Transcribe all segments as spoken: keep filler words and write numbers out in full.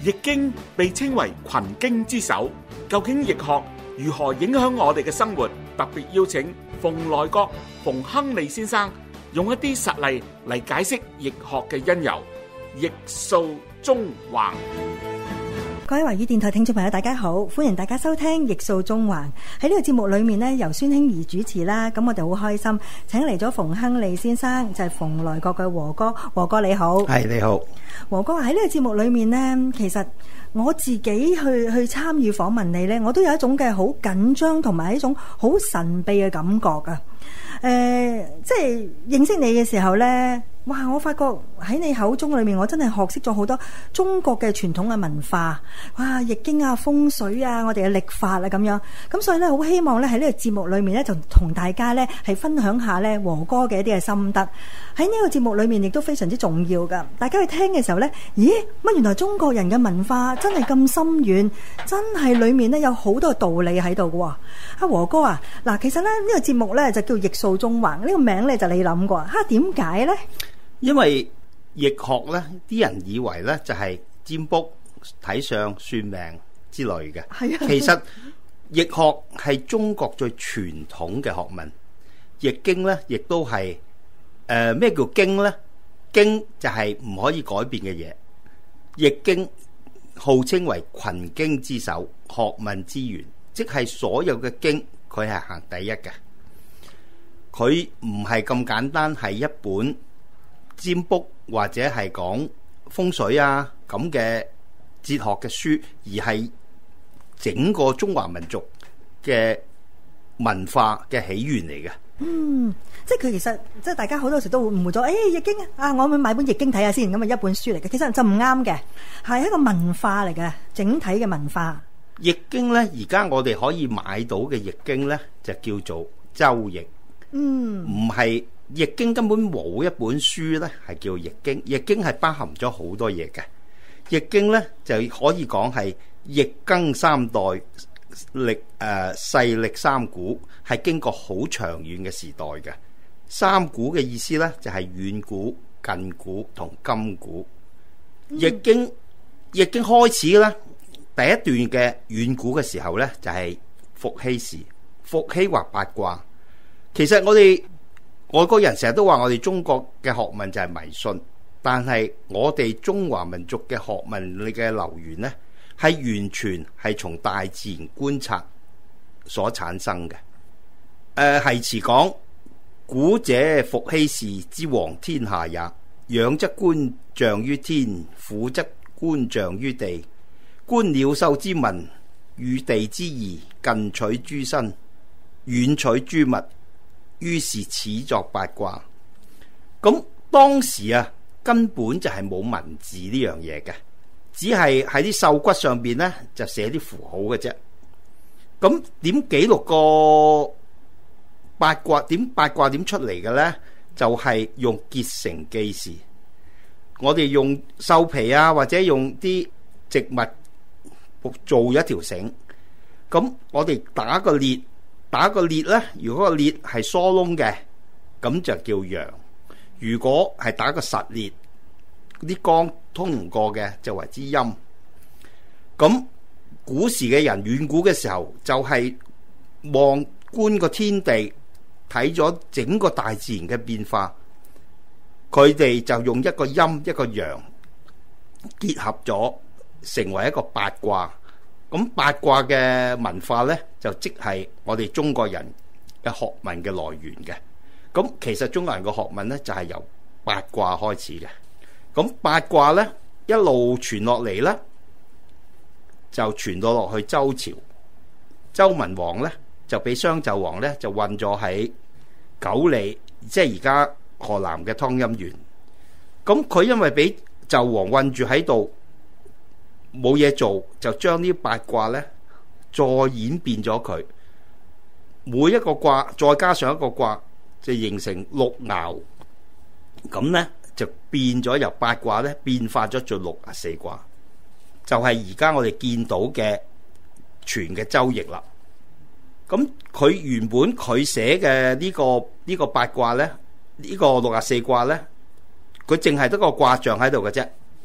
易經被稱為群經之首，究竟易學如何影響我哋嘅生活？特別邀請馮來國、馮亨利先生用一啲實例嚟解釋易學嘅因由。易數縱橫。 各位華語電台聽眾朋友大家好，歡迎大家收聽易數縱橫。喺呢個節目裏面呢，由孫興怡主持啦，咁我哋好開心請嚟咗馮亨利先生，就係馮來國嘅和哥。和哥你好。 係，你好。 和哥，喺呢個節目裏面呢，其實我自己去去參與訪問你呢，我都有一種嘅好緊張同埋一種好神秘嘅感覺啊。誒、呃，即係認識你嘅時候呢，哇！我發覺喺你口中裏面，我真係學識咗好多中國嘅傳統嘅文化，哇！易經啊、風水啊、我哋嘅曆法啊咁樣，咁所以咧，好希望咧喺呢個節目裏面咧，就同大家咧係分享下咧和哥嘅一啲嘅心得。喺呢個節目裏面亦都非常之重要噶，大家去聽嘅時候咧，咦？乜原來中國人嘅文化真係咁深遠，真係裏面咧有好多道理喺度嘅喎。阿和哥啊，嗱，其實咧呢個節目咧就叫易數縱橫，呢個名咧就你諗過，嚇點解咧？ 因為易學咧，啲人以為咧就係占卜、睇相、算命之類嘅。係啊，其實易學係中國最傳統嘅學問。易經咧，亦都係誒咩叫經咧？經就係唔可以改變嘅嘢。易經號稱為群經之首、學問之源，即係所有嘅經佢係行第一嘅。佢唔係咁簡單，係一本占卜或者係講風水啊咁嘅哲學嘅書，而係整個中華民族嘅文化嘅起源嚟嘅。嗯， 即係佢其實即係大家好多時都會誤會咗，誒、哎、易經啊，我咪買本易經睇下先，咁啊一本書嚟嘅，其實就唔啱嘅，係一個文化嚟嘅，整體嘅文化。 易經呢，而家我哋可以買到嘅易經呢，就叫做周易。嗯，唔係。易經根本冇一本書咧係叫易經，易經係包含咗好多嘢嘅。易經咧就可以講係易更三代，歷誒世歷三古，係經過好長遠嘅時代嘅。三古嘅意思咧就係遠古、近古同今古。易經易經開始咧第一段嘅遠古嘅時候咧就係伏羲時，伏羲畫八卦。其實我哋外國人成日都話我哋中國嘅學問就係迷信，但係我哋中華民族嘅學問嘅流源呢，係完全係從大自然觀察所產生嘅。誒、呃，係詞講古者伏羲氏之王天下也，仰則觀象於天，俯則觀象於地，觀鳥獸之文，與地之宜，近取諸身，遠取諸物。於是始作八卦。咁當時啊，根本就係冇文字呢樣嘢嘅，只係喺啲獸骨上邊呢，就寫啲符號嘅啫。咁點記錄個八卦？點八卦點出嚟嘅呢？就係、是、用結繩記事。我哋用獸皮啊，或者用啲植物做一條繩。咁我哋打個裂。打個裂咧，如果個裂係疏窿嘅，咁就叫陽；如果係打個實裂，啲光通唔過嘅，就為之陰。咁古時嘅人，遠古嘅時候就係望觀個天地，睇咗整個大自然嘅變化，佢哋就用一個陰一個陽結合咗，成為一個八卦。咁八卦嘅文化呢，就即係我哋中國人嘅學問嘅來源嘅。咁其實中國人嘅學問呢，就係由八卦開始嘅。咁八卦呢，一路傳落嚟呢，就傳到落去周朝。周文王呢，就俾商紂王呢，就困咗喺九里，即係而家河南嘅湯陰縣。咁佢因為俾紂王困住喺度，冇嘢做，就將呢八卦呢再演變咗佢，每一個卦再加上一個卦，就形成六爻。咁呢就變咗由八卦呢變化咗做六十四卦，就係而家我哋見到嘅全嘅周易啦。咁佢原本佢寫嘅呢個呢個八卦呢，呢個六十四卦呢，佢淨係得個卦象喺度嘅啫。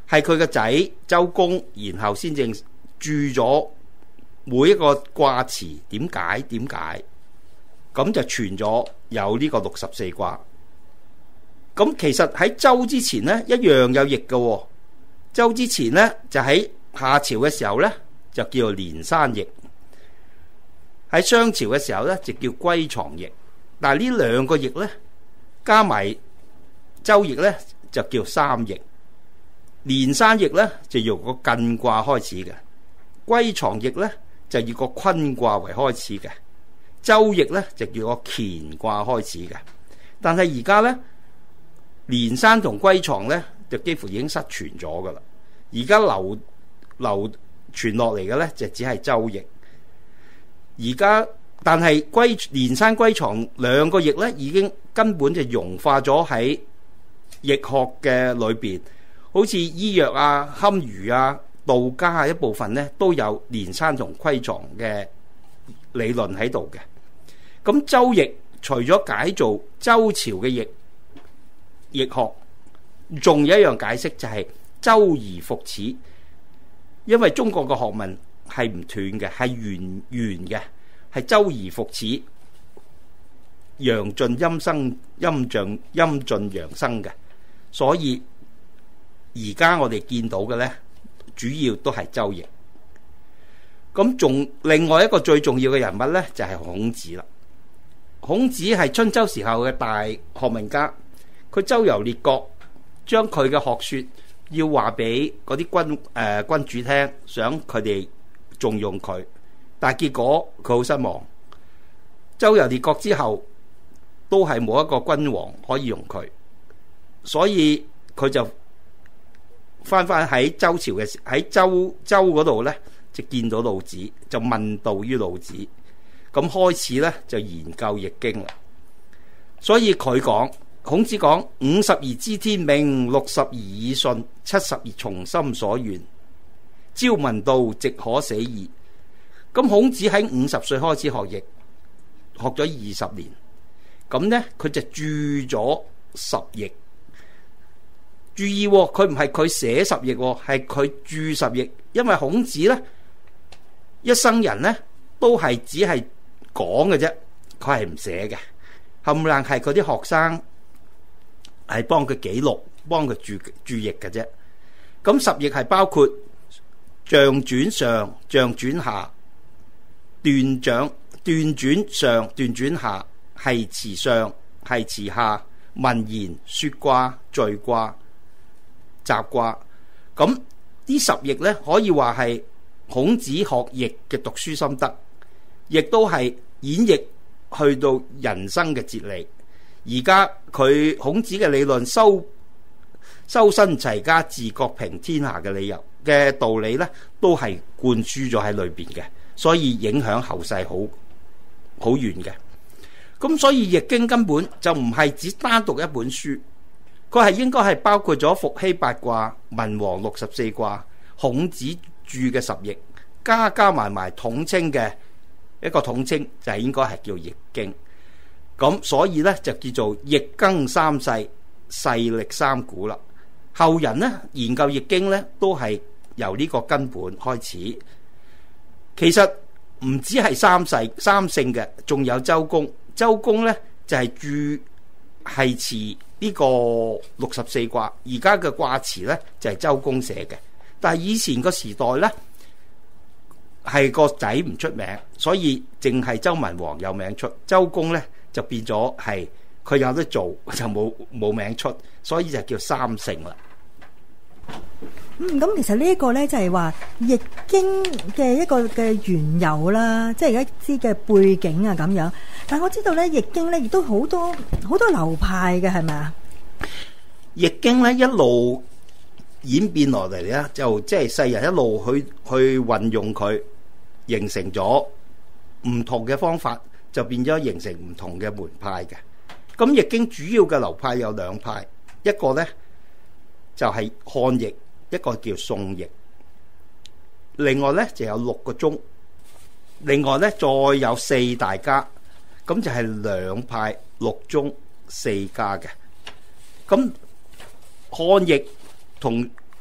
係佢個仔周公，然後先正注咗每一個卦辭點解點解，咁就傳咗有呢個六十四卦。咁其實喺周之前呢，一樣有易嘅。周之前呢，就喺夏朝嘅時候呢，就叫做連山易；喺商朝嘅時候呢，就叫歸藏易。但係呢兩個易呢，加埋周易呢，就叫三易。連山易呢，就由個艮卦開始嘅，歸藏易呢，就以個坤卦為開始嘅，周易呢，就叫個乾卦開始嘅。但係而家呢，連山同歸藏呢，就幾乎已經失傳咗噶啦。而家流流傳落嚟嘅呢，就只係周易。而家但係歸連山歸藏兩個易呢，已經根本就融化咗喺易學嘅裏邊。好似醫藥啊、堪輿啊、道家啊一部分呢，都有連山同歸藏嘅理論喺度嘅。咁周易除咗解做周朝嘅易易學，仲有一樣解釋就係周而復始。因為中國嘅學問係唔斷嘅，係源源嘅，係周而復始，陽盡陰生，陰盡陰盡陽生嘅，所以而家我哋見到嘅呢，主要都係周易。咁仲另外一個最重要嘅人物呢，就係孔子啦。孔子係春秋時候嘅大學問家，佢周遊列國，將佢嘅學說要話俾嗰啲君誒、呃、君主聽，想佢哋重用佢。但係結果佢好失望，周遊列國之後都係冇一個君王可以用佢，所以佢就翻翻喺周朝嘅時，喺周周嗰度呢，就見到老子，就問道於老子，咁開始呢，就研究易經啦。所以佢講，孔子講五十而知天命，六十而耳順，七十而從心所願。朝聞道，夕可死矣。咁孔子喺五十歲開始學易，學咗二十年，咁呢，佢就注咗十易。注意，佢唔係佢寫十易，係佢注十易。因為孔子呢，一生人呢，都係只係講嘅啫，佢係唔寫嘅，冚唪唥係嗰啲學生係幫佢記錄，幫佢注注易嘅啫。咁十易係包括象轉上、象轉下、斷掌、斷轉上、斷轉下、繫辭上、繫辭下、文言、說卦、序卦、集卦。咁呢十易呢，可以話係孔子學易嘅讀書心得，亦都係演繹去到人生嘅哲理。而家佢孔子嘅理論，修修身齊家治國平天下嘅理由嘅道理呢，都係灌輸咗喺裏邊嘅，所以影響後世好好遠嘅。咁所以易經根本就唔係只單獨一本書，佢係應該係包括咗伏羲八卦、文王六十四卦、孔子注嘅十易，加加埋埋統稱嘅一個統稱，就係應該係叫易經。咁所以呢，就叫做易更三世，世歷三古啦。後人呢，研究易經呢，都係由呢個根本開始。其實唔止係三世三聖嘅，仲有周公。周公呢，就係注繫辭呢個六十四卦，而家嘅卦辭呢，就係周公寫嘅。但係以前個時代呢，係個仔唔出名，所以淨係周文王有名出，周公呢，就變咗係佢有得做就冇冇名出，所以就叫三聖啦。 嗯，咁其實呢一個咧就係話易經嘅一個嘅緣由啦，即係而家知嘅背景啊咁樣。但係我知道咧，易經咧亦都好多好多流派嘅，係咪啊？ 易經咧一路演變落嚟咧，就即係世人一路去去運用佢，形成咗唔同嘅方法，就變咗形成唔同嘅門派嘅。咁易經主要嘅流派有兩派，一個咧就係漢易，一個叫宋易。另外咧就有六個宗，另外咧再有四大家，咁就係兩派六宗四家嘅。咁漢易同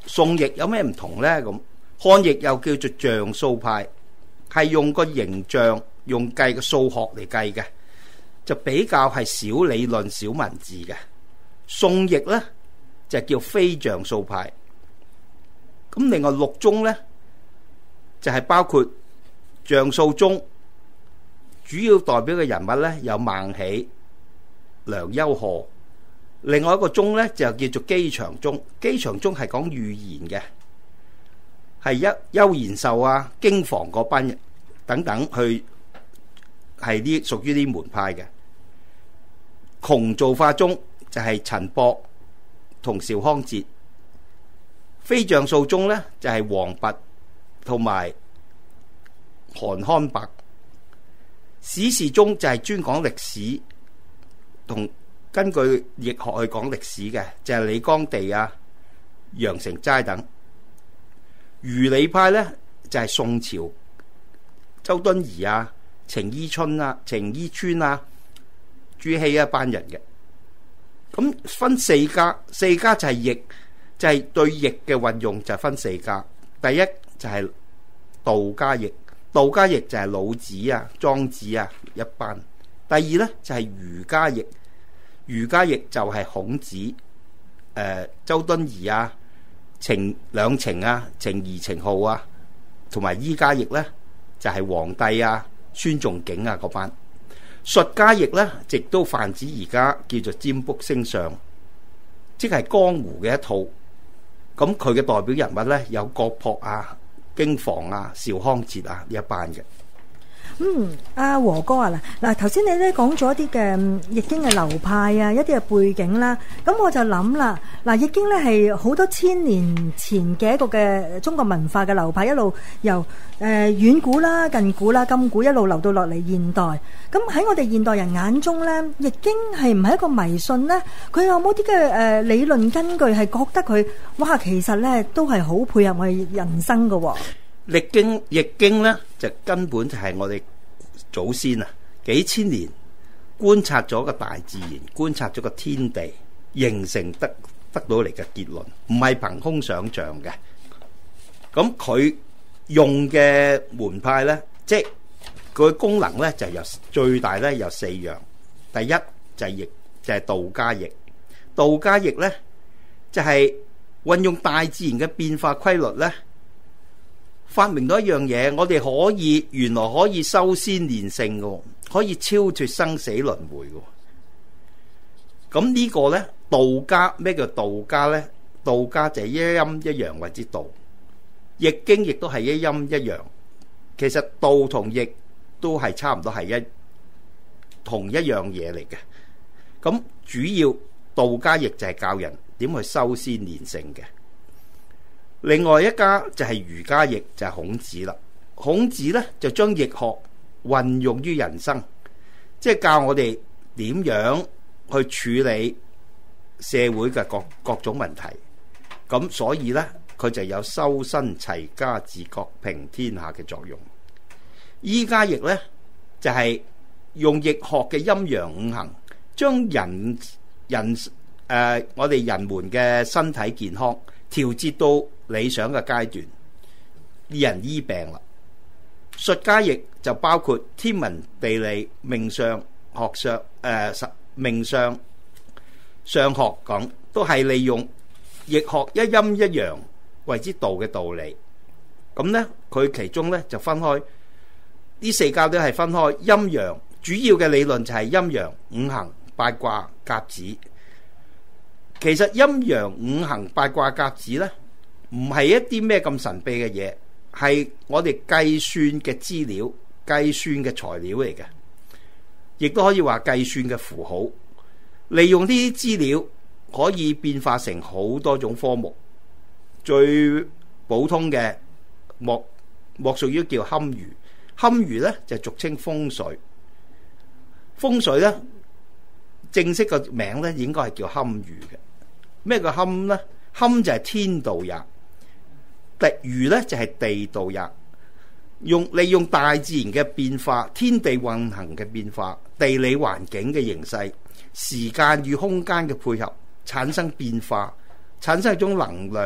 宋易有咩唔同呢？咁漢易又叫做象數派，係用個形象用計個數學嚟計嘅，就比較係少理論少文字嘅。宋易呢就叫非象數派。咁另外六宗呢就係、是、包括象數宗，主要代表嘅人物呢有孟起、梁丘賀。另外一個宗呢就叫做機場宗，機場宗係講預言嘅，係一邱延壽啊、經房嗰班人等等去係啲屬於啲門派嘅。窮造化宗就係陳博同邵康節。非象數宗呢就係王弼同埋韓康伯。史事宗就係專講歷史同根據易學去講歷史嘅，就係、是、李光地啊、楊成齋等。余理派呢就係、是、宋朝周敦頤啊、程伊春啊、程伊川啊、朱熹一班人嘅。咁分四家，四家就係易，就係、是、對易嘅運用就分四家。第一就係道家易，道家易就係老子啊、莊子啊一班。第二呢就係、是、儒家易。儒家易就係孔子、誒、呃、周敦頤啊、程兩程啊、程頤程顥啊，同埋醫家易咧就係、是、皇帝啊、孫仲景啊嗰班。術家易咧，亦都泛指而家叫做占卜星相，即係江湖嘅一套。咁佢嘅代表人物咧有郭璞啊、經房啊、邵康節啊呢一班嘅。 嗯，阿和哥啊，嗱嗱，頭先你咧講咗一啲嘅易經嘅流派啊，一啲嘅背景啦，咁我就諗啦，嗱，易經咧係好多千年前嘅一個嘅中國文化嘅流派，一路由誒遠古啦、近古啦、今古一路流到落嚟現代。咁喺我哋現代人眼中咧，易經係唔係一個迷信咧？佢有冇啲嘅誒理論根據係覺得佢哇，其實咧都係好配合我哋人生㗎喎？ 易經易經咧就根本就係我哋祖先啊幾千年觀察咗個大自然，觀察咗個天地，形成得得到嚟嘅結論，唔係憑空想像嘅。咁佢用嘅門派咧，即係佢嘅功能咧，就由最大咧有四樣。第一就係易，就係道家易。道家易咧就係運用大自然嘅變化規律咧。發明到一樣嘢，我哋可以原來可以修仙練聖嘅，可以超脫生死輪迴嘅。咁呢個呢，道家咩叫道家呢？道家就係一陰一陽為之道，易經亦都係一陰一陽。其實道同易都係差唔多係一同一樣嘢嚟嘅。咁主要道家易就係教人點去修仙練聖嘅。另外一家就係儒家易，就係孔子啦。孔子咧就將易學運用於人生，即係教我哋點樣去處理社會嘅各各種問題。咁所以咧，佢就有修身齊家治國平天下嘅作用。醫家易咧就係用易學嘅陰陽五行，將人人誒、呃、我哋人們嘅身體健康調節到理想嘅階段，醫人醫病啦。術家易就包括天文地理、命相學上誒命相相學講，都係利用易學一陰一陽為之道嘅道理。咁呢，佢其中呢就分開呢四家都係分開陰陽，主要嘅理論就係陰陽五行、八卦、甲子。其實陰陽五行、八卦、甲子呢，唔係一啲咩咁神秘嘅嘢，係我哋計算嘅資料、計算嘅材料嚟嘅，亦都可以話計算嘅符號。利用呢啲資料可以變化成好多種科目。最普通嘅莫莫屬於叫堪輿，堪輿呢就俗稱風水。風水呢正式個名呢應該係叫堪輿嘅。咩叫堪呢？堪就係天道也，地輿呢就係地道也。用利用大自然嘅變化、天地運行嘅變化、地理環境嘅形勢、時間與空間嘅配合，產生變化，產生一種能量，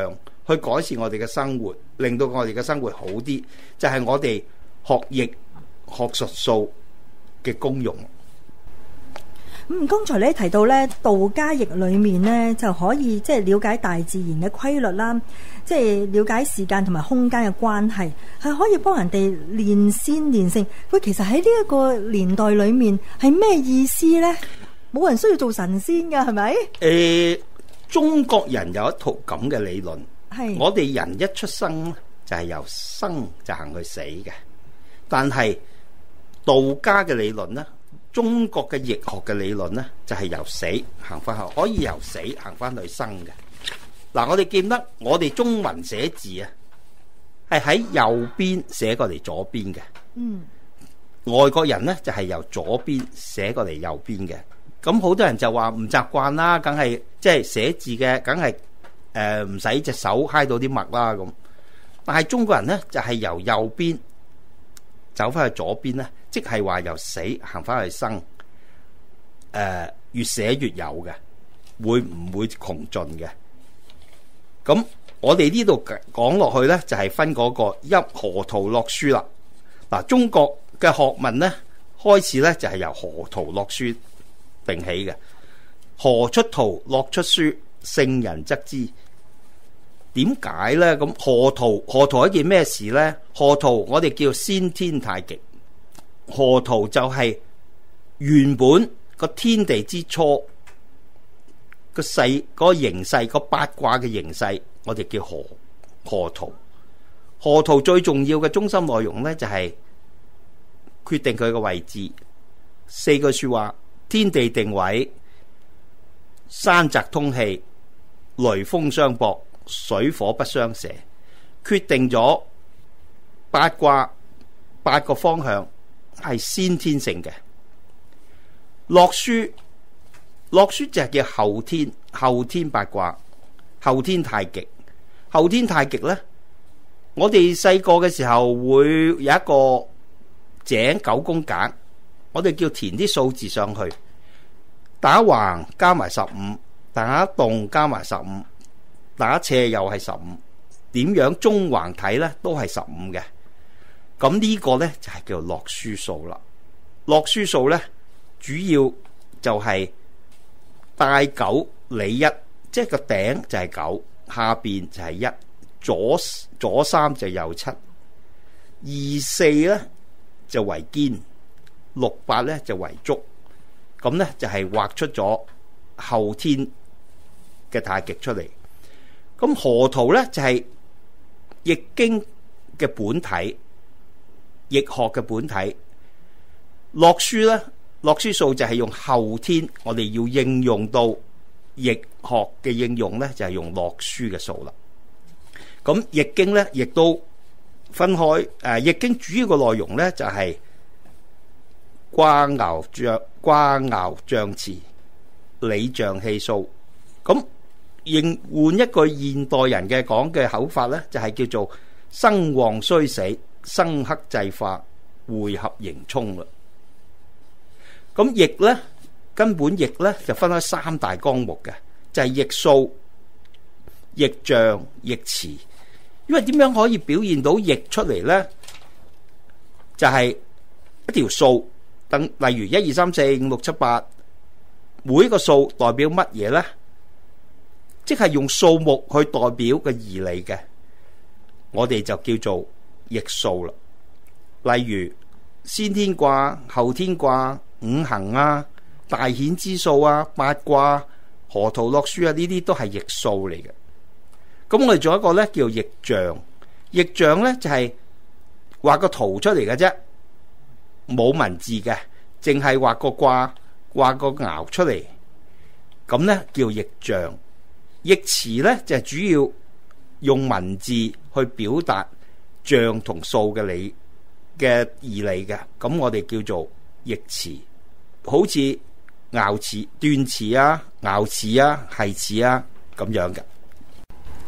去改善我哋嘅生活，令到我哋嘅生活好啲，就係、是、我哋學易學術數嘅功用。 嗯，剛才你提到咧道家易裏面咧就可以即係了解大自然嘅規律啦，即係了解時間同埋空間嘅關係，係可以幫人哋練仙練性。喂，其實喺呢一個年代裏面係咩意思咧？冇人需要做神仙㗎，係咪？ 誒、呃，中國人有一套咁嘅理論， 係我哋人一出生就係由生就行去死嘅，但係道家嘅理論咧。中國嘅易學嘅理論呢，就係由死行翻去，可以由死行翻去生嘅。嗱，我哋見得我哋中文寫字啊，係喺右邊寫過嚟左邊嘅。嗯，外國人呢，就係由左邊寫過嚟右邊嘅。咁好多人就話唔習慣啦，梗係即係寫字嘅，梗係誒唔使隻手揩到啲墨啦咁。但係中國人呢，就係由右邊走翻去左邊呢。即係話由死行翻去生，誒、呃、越寫越有嘅，會唔會窮盡嘅？咁我哋呢度講落去咧，就係、是、分嗰個一河圖洛書啦。嗱，中國嘅學問咧，開始咧就係、是、由河圖洛書定起嘅。河出圖，洛出書，聖人則之。點解咧？咁河圖河圖係一件咩事咧？河圖我哋叫先天太極。河圖就係原本個天地之初個勢嗰個形勢，個八卦嘅形勢，我哋叫河河圖。河圖最重要嘅中心內容呢，就係決定佢嘅位置。四句說話：天地定位，山澤通氣，雷風相搏，水火不相射，決定咗八卦八個方向。係先天性嘅。洛書，洛書就係叫後天，後天八卦，後天太極。後天太極咧，我哋細個嘅時候會有一個井九宮格，我哋叫填啲數字上去，打橫加埋十五，打戙加埋十五，打斜又係十五，點樣中橫睇咧都係十五嘅。咁呢個咧就係叫做洛書數啦。洛書數咧主要就係帶九理一，即係個頂就係九，下邊就係一，左左三就右七，二四咧就為肩，六八咧就為足。咁咧就係畫出咗後天嘅太極出嚟。咁河圖咧就係易經嘅本體。易學嘅本體。洛書咧，洛書數就係用後天，我哋要應用到易學嘅應用咧，就係用洛書嘅數啦。咁易經咧，亦都分開。誒，易經主要嘅內容咧就係卦爻象卦爻象辭、理象氣數。咁應換一句現代人嘅講嘅口法咧，就係叫做生旺衰死，生克制化，匯合刑沖啦。咁易咧，根本易咧就分開三大綱目嘅，就係易數、易象、易辭。因為點樣可以表現到易出嚟咧？就係一條數，等例如一二三四五六七八，每一個數代表乜嘢咧？即係用數目去代表嘅義理嘅，我哋就叫做易數啦。例如先天卦、後天卦、五行啊、大衍之數啊、八卦、河圖洛書啊，呢啲都係易數嚟嘅。咁我哋仲有一個咧叫易象，易象咧就係畫個圖出嚟嘅啫，冇文字嘅，淨係畫個卦、畫個爻出嚟，咁咧叫易象。易辭咧就係主要用文字去表達象同數嘅理嘅義理嘅，咁我哋叫做易辭。好似爻辭、斷辭啊、爻辭啊、繫辭啊咁樣嘅。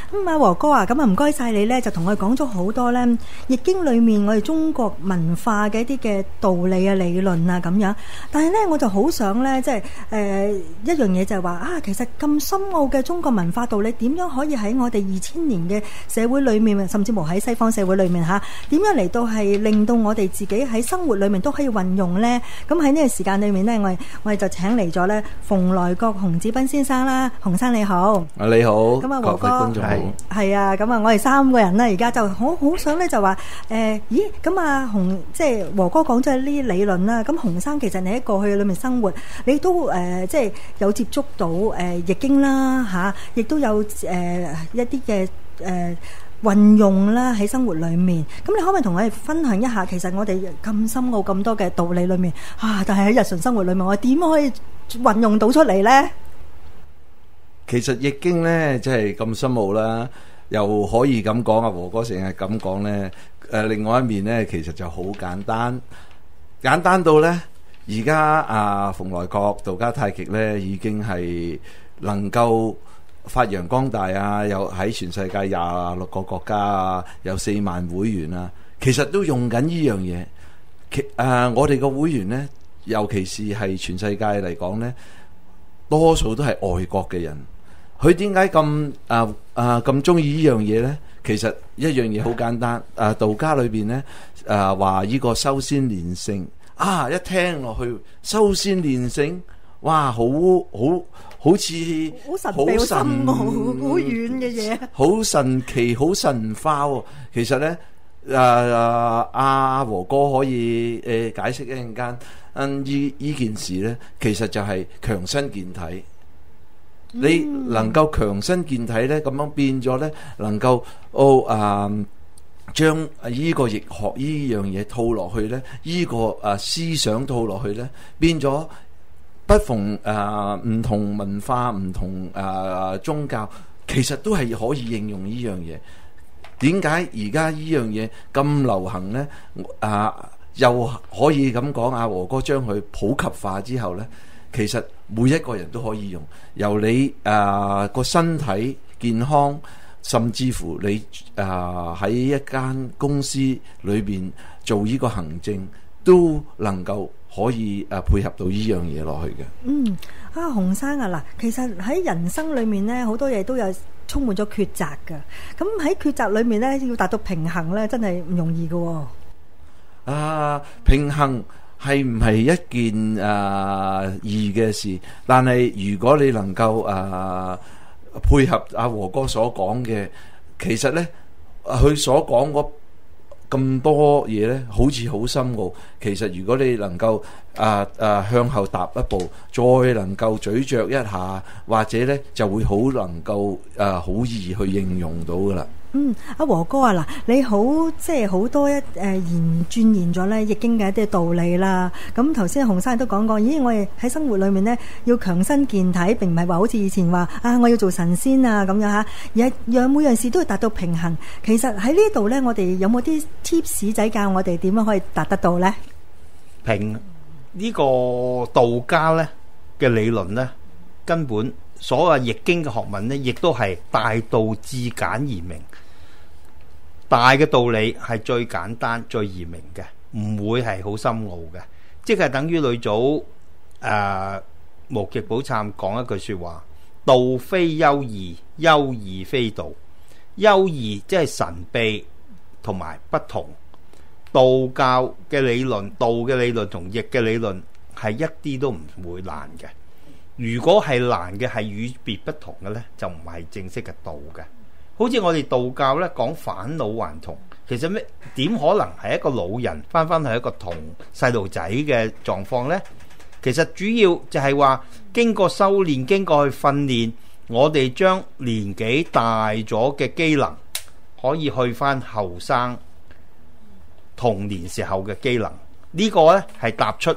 咁啊，和哥啊，咁啊唔該晒你咧，就同我哋講咗好多咧《易經》裏面我哋中國文化嘅一啲嘅道理啊、理論啊咁樣。但係咧，我就好想咧，即係誒一樣嘢就係話啊，其實咁深奧嘅中國文化道理，點樣可以喺我哋二千年嘅社會裏面，甚至乎喺西方社會裏面嚇，點樣嚟到係令到我哋自己喺生活裏面都可以運用咧？咁喺呢個時間裏面咧，我哋我哋就請嚟咗咧馮來國洪子彬先生啦，洪生你好。 啊你好， 咁啊，和哥觀眾好， 係啊，咁啊，我哋三個人咧，而家就好好想咧，就話誒，咦，咁啊，洪即係和哥講咗呢啲理論啦。咁洪生其實你喺過去裏面生活，你都誒即係有接觸到誒易經啦嚇，亦都有誒一啲嘅誒運用啦喺生活裏面。咁你可唔可以同我哋分享一下，其實我哋咁深奧咁多嘅道理裏面啊，但係喺日常生活裏面，我哋點可以運用到出嚟咧？ 其實易經咧，即係咁深奧啦，又可以咁講啊。和哥成日咁講咧，誒，另外一面咧，其實就好簡單，簡單到咧，而家啊，馮來國道家太極咧，已經係能夠發揚光大啊！有喺全世界廿六個國家啊，有四萬會員啊，其實都用緊呢樣嘢。其誒，我哋個會員咧，尤其是係全世界嚟講咧，多數都係外國嘅人。佢點解咁啊啊咁中意呢樣嘢呢？其實一樣嘢好簡單，啊道家裏邊呢，啊話呢個修仙練性啊，一聽落去修仙練性，哇，好好好似好神秘、好深奧、好遠嘅嘢， 好神奇、好神化喎。其實呢，啊阿和哥可以誒解釋一陣間，嗯，呢呢件事呢，其實就係強身健體。你能夠強身健體咧，咁樣變咗咧，能夠哦啊，將呢個易學呢樣嘢套落去咧，呢個啊思想套落去咧，變咗不逢啊唔同文化、唔同啊宗教，其實都係可以應用呢樣嘢。點解而家呢樣嘢咁流行咧？啊，又可以咁講，阿和哥將佢普及化之後咧，其實每一個人都可以用，由你啊個身體健康，甚至乎你啊喺一間公司裏邊做呢個行政，都能夠可以啊配合到呢樣嘢落去嘅。嗯， 啊洪生啊，嗱，其實喺人生裏面咧，好多嘢都有充滿咗抉擇噶。咁喺抉擇裏面咧，要達到平衡咧，真係唔容易噶喎。 啊，平衡係唔係一件啊易嘅事？但係如果你能夠啊配合阿和哥所講嘅，其實咧佢所講嗰咁多嘢咧，好似好深奧。其實如果你能夠啊啊向後踏一步，再能夠咀嚼一下，或者咧就會好能夠啊好易去應用到噶啦。 嗯，阿和哥啊，嗱，你好，即係好多一誒研鑽研咗咧易經嘅一啲道理啦。咁頭先洪生都講過，咦，我哋喺生活裏面咧要強身健體，並唔係話好似以前話啊，我要做神仙啊咁樣吓，而係讓每樣事都要達到平衡。其實喺呢度咧，我哋有冇啲 tips 仔教我哋點樣可以達得到咧？ 平呢個道家咧嘅理論咧，根本所謂易經嘅學問咧，亦都係大道至簡而明。大嘅道理係最簡單最易明嘅，唔會係好深奧嘅，即係等於呂祖誒無極寶懺講一句說話：道非優異，優異非道。優異即係神秘同埋不同。道教嘅理論，道嘅理論同易嘅理論係一啲都唔會難嘅。如果係難嘅係與別不同嘅呢，就唔係正式嘅道嘅。好似我哋道教咧講返老還童，其實咩點可能係一個老人翻翻去一個童細路仔嘅狀況呢？其實主要就係話經過修練，經過去訓練，我哋將年紀大咗嘅機能可以去翻後生童年時候嘅機能。呢個呢係踏出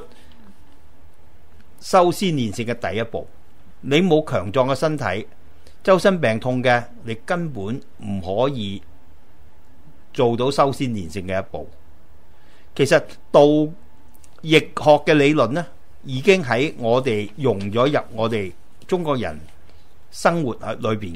修仙練性嘅第一步。你冇強壯嘅身體，周身病痛嘅，你根本唔可以做到修仙練性嘅一步。其實道易學嘅理論呢，已經喺我哋融咗入我哋中國人生活喺裏邊嘅。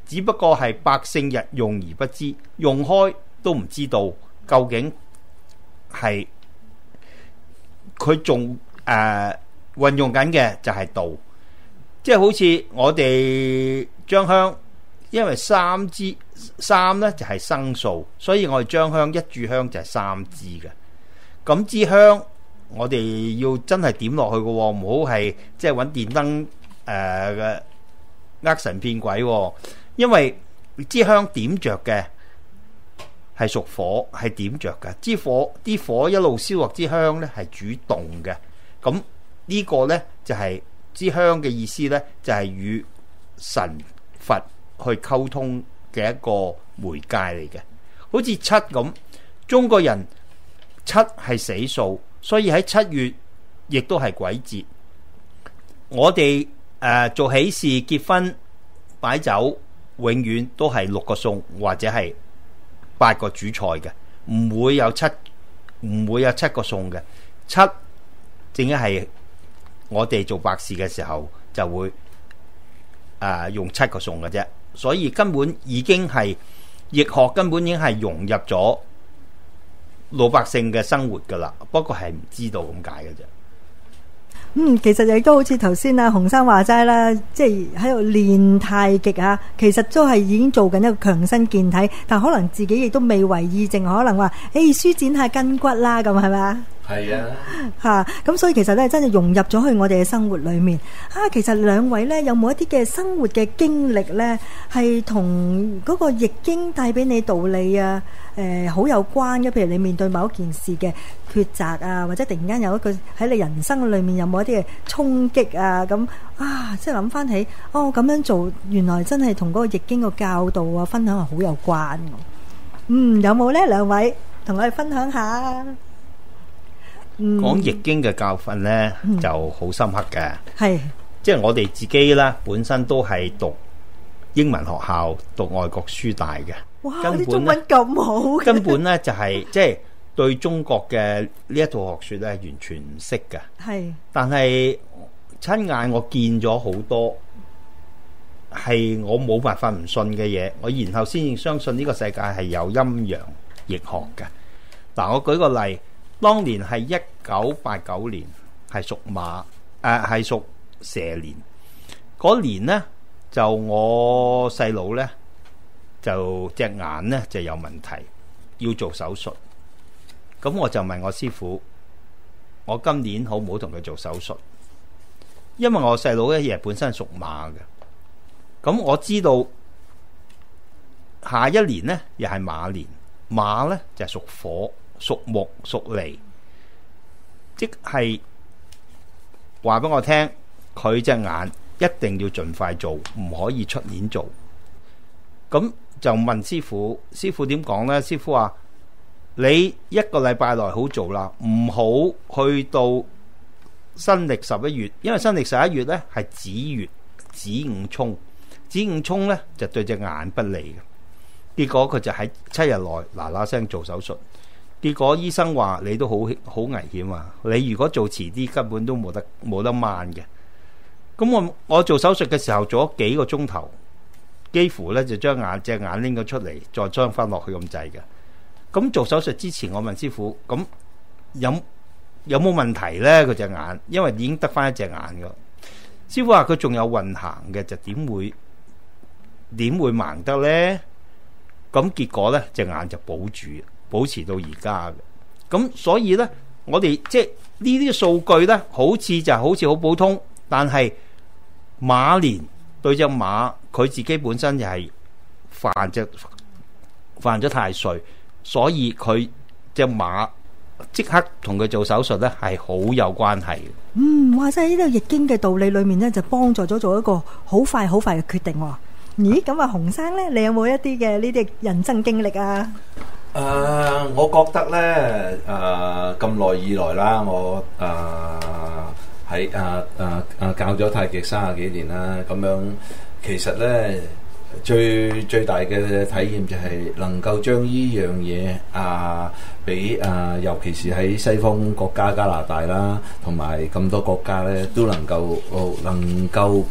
只不過係百姓日用而不知，用開都唔知道究竟係佢仲誒運用緊嘅就係道，即係好似我哋將香，因為三支三咧就係生數，所以我哋將香一炷香就係三支嘅。咁支香我哋要真係點落去嘅，唔好係即係揾電燈誒嘅呃神騙鬼，因為支香點着嘅係屬火，係點着嘅。支火啲火一路燒落支香咧係主動嘅。咁呢個咧就係支香嘅意思咧，就係與神佛去溝通嘅一個媒介嚟嘅。好似七咁，中國人七係死數，所以喺七月亦都係鬼節。我哋誒、呃、做喜事、結婚、擺酒，永遠都係六個餸或者係八個主菜嘅，唔會有七唔會有七個餸嘅。七正係我哋做白事嘅時候就會誒、呃、用七個餸嘅啫，所以根本已經係易學，根本已經係融入咗老百姓嘅生活噶啦，不過係唔知道咁解嘅啫。 嗯，其實亦都好似頭先阿洪生話齋啦，即係喺度練太極啊，其實都係已經做緊一個強身健體，但可能自己亦都未為意，淨可能話誒舒展下筋骨啦，咁係咪啊？係啊，嚇咁所以其實咧真係融入咗去我哋嘅生活裏面啊。其實兩位咧有冇一啲嘅生活嘅經歷咧，係同嗰個易經帶俾你道理啊？誒好有關嘅，譬如你面對某一件事嘅抉擇啊，或者突然間有一個喺你人生裏面有冇一啲嘅衝擊啊？咁啊，即係諗翻起哦，咁樣做原來真係同嗰個易經個教導啊分享係好有關嘅。嗯，有冇咧？兩位同我哋分享下。 講易經嘅教訓咧、嗯、就好深刻嘅， 係即係我哋自己啦，本身都係讀英文學校、讀外國書大嘅。 哇！啲中文咁好， 根本咧就係即係對中國嘅呢一套學說咧完全唔識嘅。係，但係親眼我見咗好多係我冇辦法唔信嘅嘢，我然後先至相信呢個世界係有陰陽易學嘅。嗱，我舉個例。當年係一九八九年，係屬馬，誒係屬蛇年。嗰年呢，就我細佬呢，就隻眼呢就有問題，要做手術。咁我就問我師傅，我今年好唔好同佢做手術？因為我細佬呢亦本身係屬馬嘅。咁我知道下一年呢，又係馬年，馬呢就係屬火。屬木屬離，即係話俾我聽，佢隻眼一定要盡快做，唔可以出年做。咁就問師傅，師傅點講呢？師傅話：你一個禮拜內好做啦，唔好去到新曆十一月，因為新曆十一月呢係子月，子午衝，子午衝呢就對隻眼不利嘅。結果佢就喺七日內嗱嗱聲做手術。結果醫生話你都好好危險啊！你如果做遲啲，根本都冇得冇得掹嘅。咁我我做手術嘅時候做咗幾個鐘頭，幾乎咧就將眼隻眼拎咗出嚟，再裝翻落去咁滯嘅。咁做手術之前，我問師傅：咁有有冇問題咧？佢隻眼，因為已經得翻一隻眼噶。師傅話佢仲有運行嘅，就點會點會盲得咧？咁結果咧，隻眼就保住。保持到而家嘅，咁所以呢，我哋即係呢啲數據呢，好似就好似好普通，但係馬年對隻馬，佢自己本身就係犯隻犯咗太歲，所以佢隻馬即刻同佢做手術呢，係好有關係嘅。 嗯，哇！真係呢個易經嘅道理裏面呢，就幫助咗做一個好快好快嘅決定喎。咦？咁啊，洪生呢，你有冇一啲嘅呢啲人生經歷啊？ 誒、uh, 我覺得咧，誒咁耐以來啦，我誒喺誒誒誒教咗太極三十幾年啦，咁樣其實咧最最大嘅體驗就係能夠將呢樣嘢啊，俾誒尤其是喺西方國家加拿大啦，同埋咁多國家咧，都能夠、哦、能夠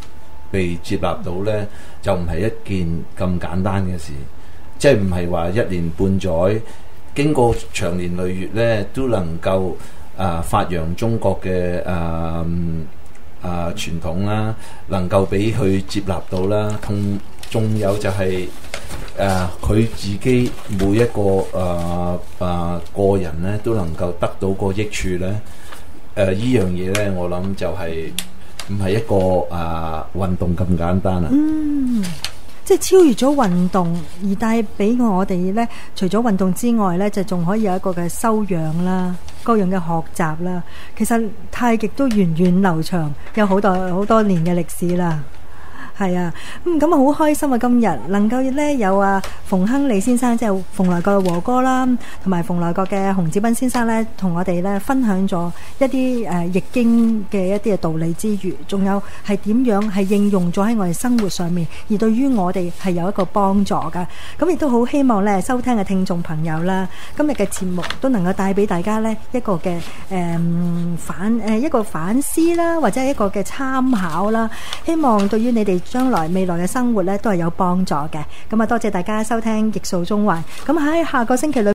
被接納到呢，就唔係一件咁簡單嘅事，即係唔係話一年半載經過長年累月呢都能夠啊、呃、發揚中國嘅啊啊傳統啦，能夠俾佢接納到啦，同仲有就係誒佢自己每一個啊啊、呃呃、個人呢都能夠得到個益處呢。誒依樣嘢呢，我諗就係唔係一個啊、呃、運動咁簡單啊。 嗯，即係超越咗運動，而帶俾我哋呢，除咗運動之外呢，就仲可以有一個嘅修養啦，各樣嘅學習啦。其實太極都源遠流長，有好多好多年嘅歷史啦。係啊，咁咁啊好開心啊！今日能夠咧有啊馮亨利先生，即係馮來國嘅和哥啦，同埋馮來國嘅洪志斌先生咧，同我哋咧分享咗一啲誒易經嘅一啲嘅道理之餘，仲有係點樣係應用咗喺我哋生活上面，而對於我哋係有一個幫助噶。咁亦都好希望咧收聽嘅聽眾朋友啦，今日嘅節目都能夠帶俾大家咧一個嘅誒、呃、反誒、呃、一個反思啦，或者係一個嘅參考啦。希望對於你哋將來未來嘅生活咧都係有幫助嘅。咁啊，多謝大家收聽《逆數中環》。咁喺下個星期裏